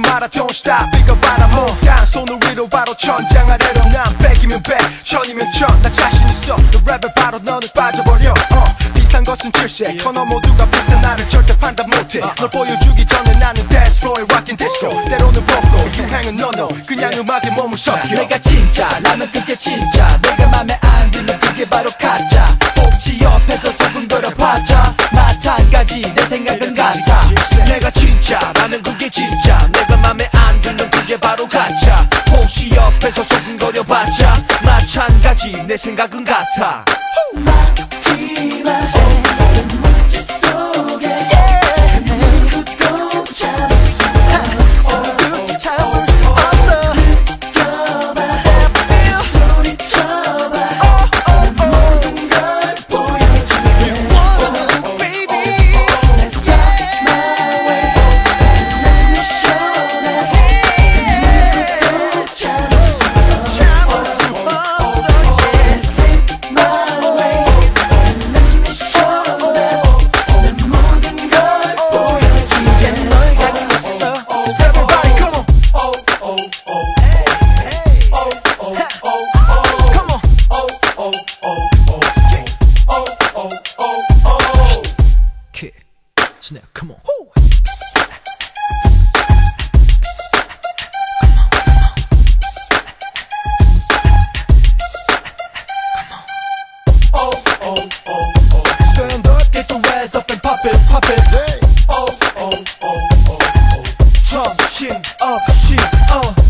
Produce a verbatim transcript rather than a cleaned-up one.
마라 don't stop 이거 봐라 못한 손을 위로 바로 천장 아래로 난 백이면 백 천이면 천 나 자신 있어 너 랩에 바로 너는 빠져버려 어 비슷한 것은 칠색 코너 모두가 비슷한 나를 절대 판단 못해 널 보여주기 전에 나는 dance floor에 rockin' disco 때로는 벗고 유행은 no-no 그냥 음악에 몸을 섞여 내가 진짜라면 그게 진짜 내가 맘에 안 들면 그게 바로 가짜 혹시 옆에서 소근거려봤자 마찬가지 내 생각은 같아 내가 진짜라면 그게 진짜 내가 맘에 안 들면 그게 바로 가짜 혹시 옆에서 소근거려봤자 마찬가지 내 생각은 같아 막지마 멋지 속에 누구도 잡을 수 없어 그렇게 잡을 수 없어 느껴봐 소리쳐봐 모든 걸 보여줄게 Let's rock my way 난 미션해 누구도 잡을 수 없어 Let's live my way 난 미션해 난 모든 걸 보여줄게 이제 널 갖고 있어 Everybody come on Come on Kid Snap come on Stand up Get the ass up and pop it, pop it hey. 정신 없이 어